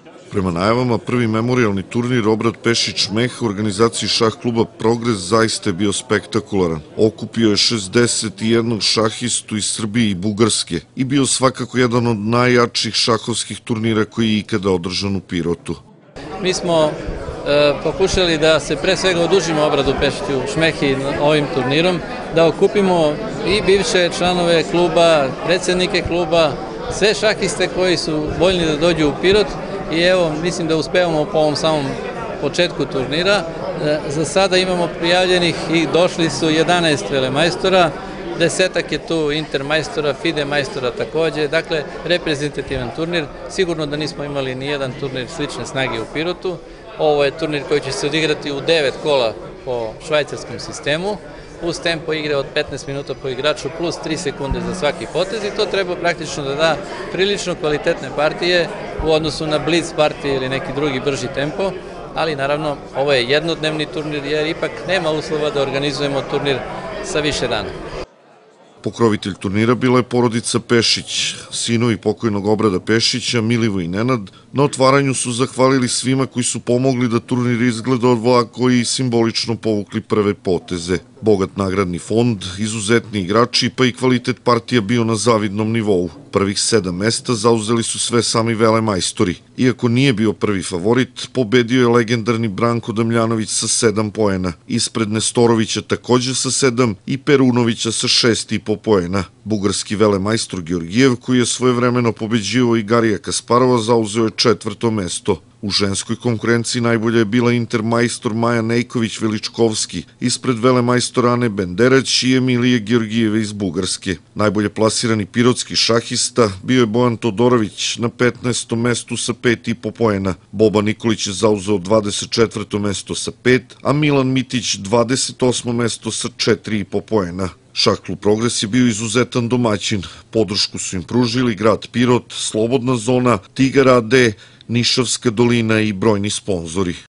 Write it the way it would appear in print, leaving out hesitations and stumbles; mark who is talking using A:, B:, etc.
A: Prema najavama, prvi memorijalni turnir Obrad Pešić Meh u organizaciji šah kluba Progres zaista je bio spektakularan. Okupio je 61 šahistu iz Srbije i Bugarske i bio svakako jedan od najjačih šahovskih turnira koji je ikada održan u Pirotu.
B: Mi smo pokušali da se pre svega odužimo Obradu Pešiću Šmehi ovim turnirom, da okupimo i bivše članove kluba, predsjednike kluba, sve šahiste koji su voljni da dođu u Pirot. I evo, mislim da uspevamo po ovom samom početku turnira. Za sada imamo prijavljenih i došli su 11 velemajstora, 10 je tu intermajstora, FIDE majstora takođe, dakle reprezentativan turnir. Sigurno da nismo imali ni jedan turnir slične snage u Pirotu. Ovo je turnir koji će se odigrati u 9 kola po švajcarskom sistemu, uz tempo igre od 15 minuta po igraču plus 3 sekunde za svaki potez i to treba praktično da da prilično kvalitetne partije u odnosu na blitz partije ili neki drugi brži tempo, ali naravno ovo je jednodnevni turnir jer ipak nema uslova da organizujemo turnir sa više dana.
A: Pokrovitelj turnira bila je porodica Pešić, sinovi pokojnog Obrada Pešića, Milivo i Nenad. Na otvaranju su zahvalili svima koji su pomogli da turnir izgleda ovako i simbolično povukli prve poteze. Bogat nagradni fond, izuzetni igrači pa i kvalitet partija bio na zavidnom nivou. Prvih 7 mesta zauzeli su sve sami velemajstori. Iako nije bio prvi favorit, pobedio je legendarni Branko Damljanović sa 7 poena. Ispred Nestorovića takođe sa 7 i Perunovića sa 6,5 poena. Bugarski velemajstor Georgijev, koji je svojevremeno pobeđivao i Garija Kasparova, zauzeo je 4. mesto. U ženskoj konkurenciji najbolja je bila intermajstor Maja Nejković-Veličkovski, ispred velemajstora Ane Benderać i Emilije Georgijeve iz Bugarske. Najbolje plasirani pirotski šahista bio je Bojan Todorović na 15. mestu sa 5,5 poena. Boba Nikolić je zauzeo 24. mesto sa 5, a Milan Mitić 28. mesto sa 4,5 poena. Šah klub Progres je bio izuzetan domaćin. Podršku su im pružili grad Pirot, Slobodna zona, Tigar AD, Nišavska dolina i brojni sponzori.